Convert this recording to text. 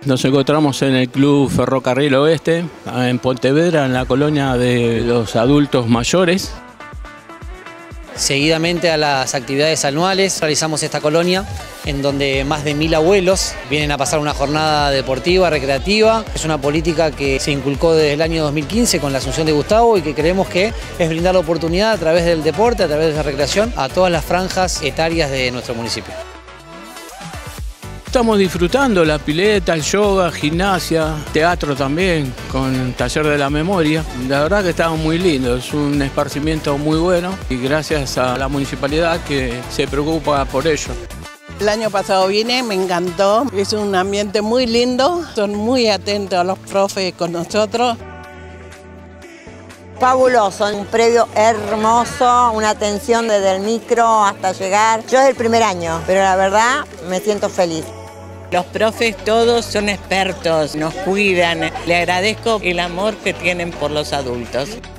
Nos encontramos en el Club Ferrocarril Oeste, en Pontevedra, en la colonia de los adultos mayores. Seguidamente a las actividades anuales realizamos esta colonia en donde más de 1000 abuelos vienen a pasar una jornada deportiva, recreativa. Es una política que se inculcó desde el año 2015 con la asunción de Gustavo y que creemos que es brindar la oportunidad a través del deporte, a través de la recreación, a todas las franjas etarias de nuestro municipio. Estamos disfrutando la pileta, el yoga, gimnasia, teatro también, con el taller de la memoria. La verdad que estaba muy lindo, es un esparcimiento muy bueno y gracias a la municipalidad que se preocupa por ello. El año pasado vine, me encantó, es un ambiente muy lindo, son muy atentos a los profes con nosotros. Fabuloso, un previo hermoso, una atención desde el micro hasta llegar. Yo es el primer año, pero la verdad me siento feliz. Los profes todos son expertos, nos cuidan. Le agradezco el amor que tienen por los adultos.